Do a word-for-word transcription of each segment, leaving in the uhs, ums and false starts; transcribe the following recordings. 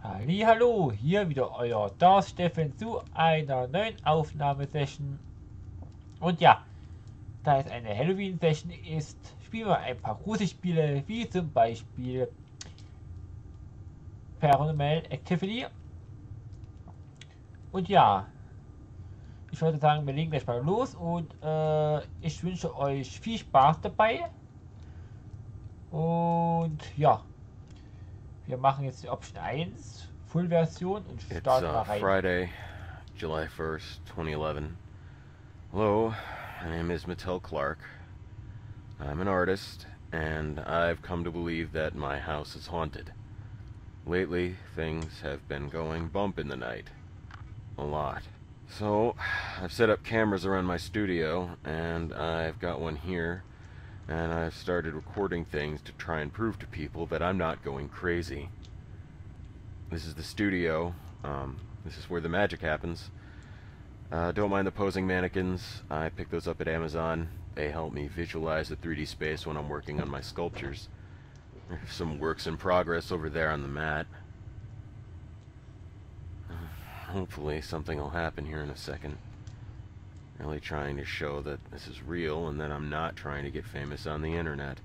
Hallihallo, hier wieder euer Darth Steffen zu einer neuen Aufnahmesession. Und ja, da es eine Halloween-Session ist, spielen wir ein paar Gruselspiele, wie zum Beispiel Paranormal Activity. Und ja, ich würde sagen, wir legen gleich mal los und äh, ich wünsche euch viel Spaß dabei. Und ja, wir machen jetzt die Option eins, Full-Version und starten mal It's uh, rein. Friday, July first, twenty eleven. Hello, my name is Mattel Clark. I'm an artist, and I've come to believe that my house is haunted. Lately, things have been going bump in the night. A lot. So, I've set up cameras around my studio, and I've got one here, and I've started recording things to try and prove to people that I'm not going crazy. This is the studio. Um, this is where the magic happens. Uh, don't mind the posing mannequins. I picked those up at Amazon. They help me visualize the three D space when I'm working on my sculptures. There's some works in progress over there on the mat. Hopefully something will happen here in a second. Really trying to show that this is real and that I'm not trying to get famous on the internet.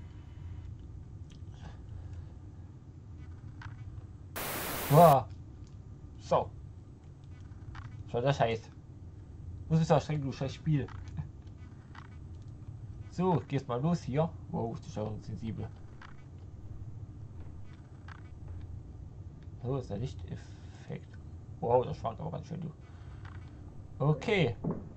Wow. So. So, das heißt. Muss ich auch streng, du scheiß Spiel. So, gehst mal los hier. Wow, ist schon sensibel. So ist der Lichteffekt. Wow, das schwankt aber ganz schön, du. Okay.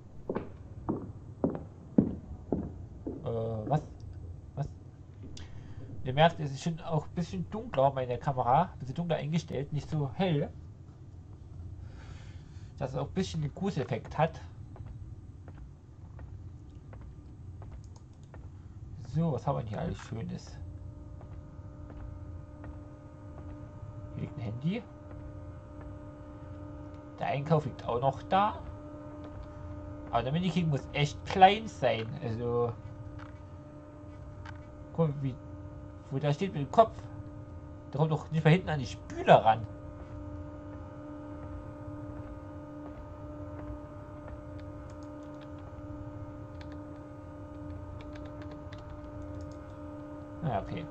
Äh, was? Was? Ihr merkt, es ist schon auch ein bisschen dunkler, meine Kamera. Ein bisschen dunkler eingestellt, nicht so hell. Dass es auch ein bisschen den Gruseleffekt hat. So, was haben wir hier alles Schönes? Hier liegt ein Handy. Der Einkauf liegt auch noch da. Aber der Miniking muss echt klein sein. Also. Guck mal, wie. Wo der steht mit dem Kopf. Der kommt doch nicht mal hinten an die Spüle ran. Ah, okay.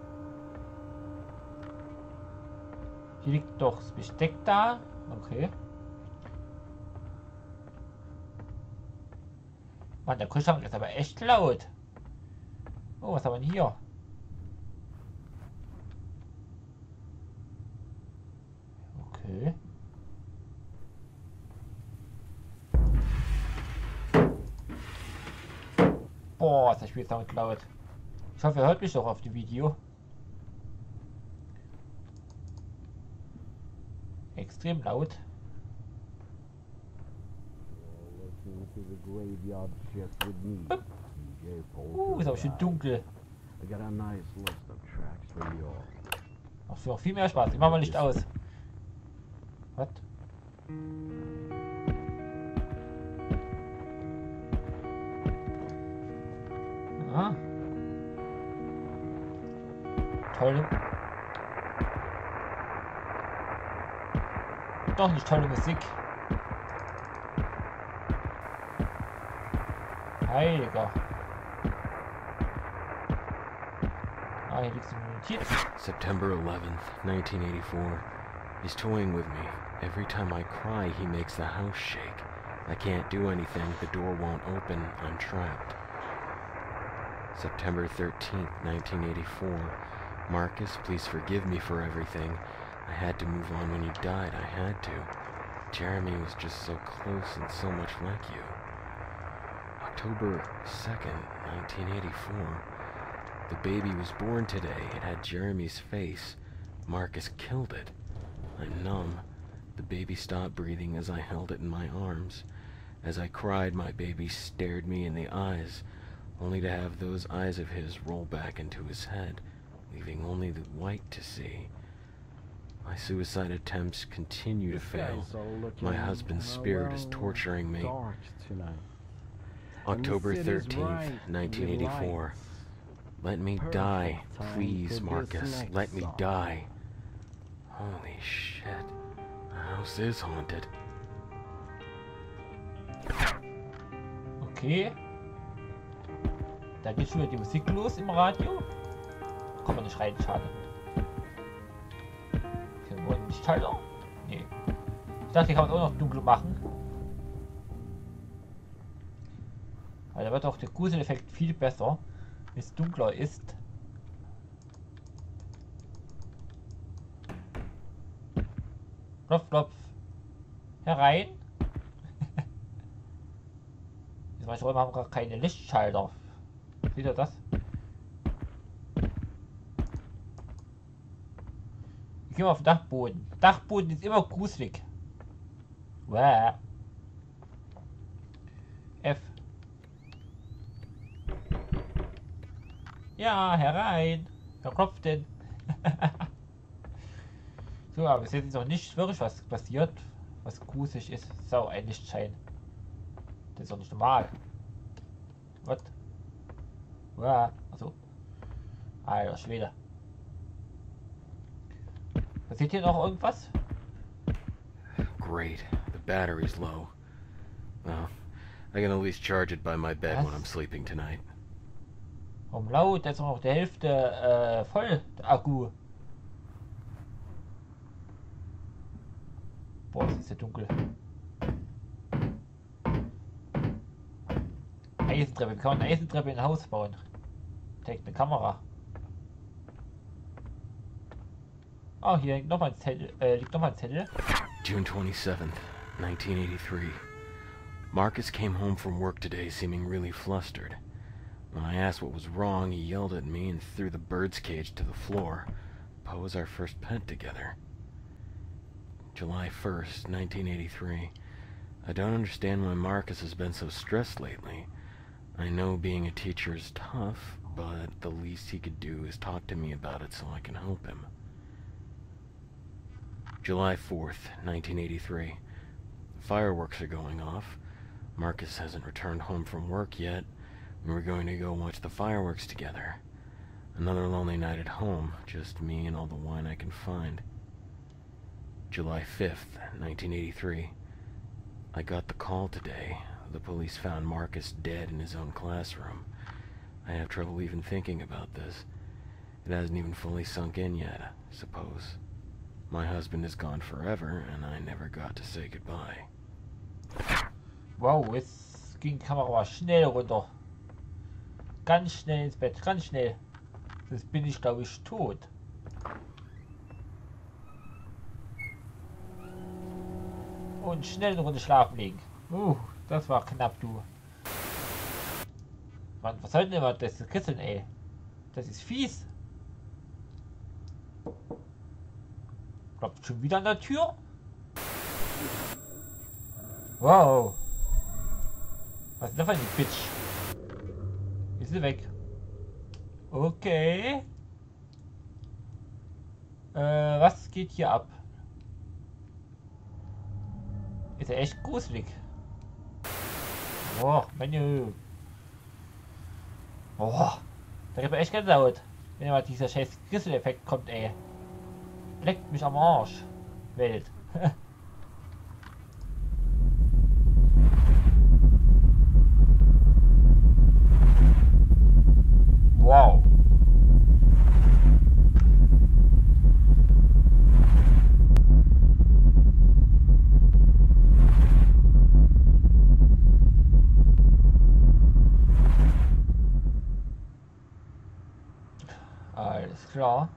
Hier liegt doch das Besteck da. Okay. Mann, der Kühlschrank ist aber echt laut. Oh, was haben wir denn hier? Okay. Boah, ist das Spiel damit laut. Ich hoffe, ihr hört mich doch auf dem Video. Extrem laut. Uh, ist aber schön dunkel. Ach so, noch viel mehr Spaß. Ich mach mal Licht aus. Was? Ah. Tolle. Doch nicht tolle Musik. Heiliger. Ah, hier liegt eine Notiz. September eleventh, nineteen eighty-four. He's toying with me. Every time I cry, he makes the house shake. I can't do anything. The door won't open. I'm trapped. September thirteenth, nineteen eighty-four. Marcus, please forgive me for everything. I had to move on when you died. I had to. Jeremy was just so close and so much like you. October second, nineteen eighty-four. The baby was born today. It had Jeremy's face. Marcus killed it. I'm numb. The baby stopped breathing as I held it in my arms. As I cried, my baby stared me in the eyes, only to have those eyes of his roll back into his head, leaving only the white to see. My suicide attempts continue to fail. My husband's spirit is torturing me. October thirteenth, nineteen eighty-four. Let me die, please, Marcus. Let me die. Holy shit. Shit. The house is haunted. Okay. Da geht schon wieder die Musik los im Radio. Kann man nicht rein, schade. Okay, wollen nicht Schalter? Nee. Ich dachte, die kann man auch noch dunkel machen. Weil da wird auch der Gruseleffekt viel besser, wenn es dunkler ist. Klopf, klopf. Herein. Manche Räume haben gar keine Lichtschalter. Seht ihr das? Wir gehen auf den Dachboden. Dachboden ist immer gruselig. Wow. F. Ja, herein. Wer klopft denn? So, aber es ist jetzt noch nicht wirklich was passiert, was gruselig ist. So, ein Lichtschein. Das ist doch nicht normal. Was? Wow. Achso. Alter Schwede. Passiert hier noch irgendwas? Great. The battery's low. Well, I can at least charge it by my bed Was? when I'm sleeping tonight. Warum laut? Da ist noch die Hälfte äh, voll, der Akku. Boah, es ist ja dunkel. Eisentreppe. Wir können eine Eisentreppe in ein Haus bauen. Trägt eine Kamera. Oh, hier liegt nochmal ein Zettel. Äh, liegt nochmal ein Zettel. June twenty-seventh, nineteen eighty-three. Marcus came home from work today seeming really flustered. When I asked what was wrong, he yelled at me and threw the bird's cage to the floor. Poe was our first pet together. July first, nineteen eighty-three. I don't understand why Marcus has been so stressed lately. I know being a teacher is tough, but the least he could do is talk to me about it so I can help him. July fourth, nineteen eighty-three. Fireworks are going off. Marcus hasn't returned home from work yet, and we're going to go watch the fireworks together. Another lonely night at home, just me and all the wine I can find. July fifth, nineteen eighty-three. I got the call today. The police found Marcus dead in his own classroom. I have trouble even thinking about this. It hasn't even fully sunk in yet, I suppose. My husband is gone forever, and I never got to say goodbye. Wow, jetzt ging die Kamera schnell runter. Ganz schnell ins Bett, ganz schnell. Jetzt bin ich, glaube ich, tot. Und schnell eine Runde schlafen legen. Uh, das war knapp, du. Mann, was soll denn immer das kitzeln, ey? Das ist fies. Klopft schon wieder an der Tür? Wow. Was ist das für ein Bitch? Ist sie weg? Okay. Äh, was geht hier ab? Ist ja echt gruselig. Oh, Menü. Oh, da gibt mir echt Gänsehaut. Wenn mal dieser scheiß Grissel-Effekt kommt, ey. Leckt mich am Arsch. Welt. Wow. Alles klar.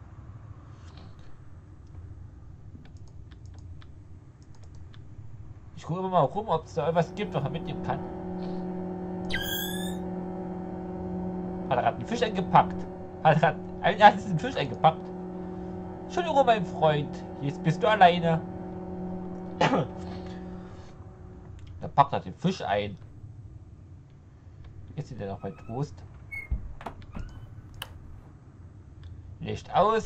Ich gucke immer mal rum, ob es da irgendwas gibt, was man mitnehmen kann. Hat er gerade einen Fisch eingepackt? Hat er gerade einen einzigen Fisch eingepackt? Entschuldigung, mein Freund. Jetzt bist du alleine. Da packt er den Fisch ein. Jetzt sind wir noch bei Trost. Licht aus.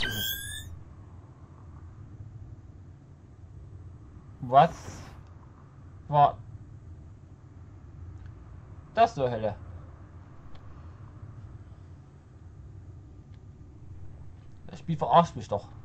Was war das zur Hölle? Das Spiel verarscht mich doch.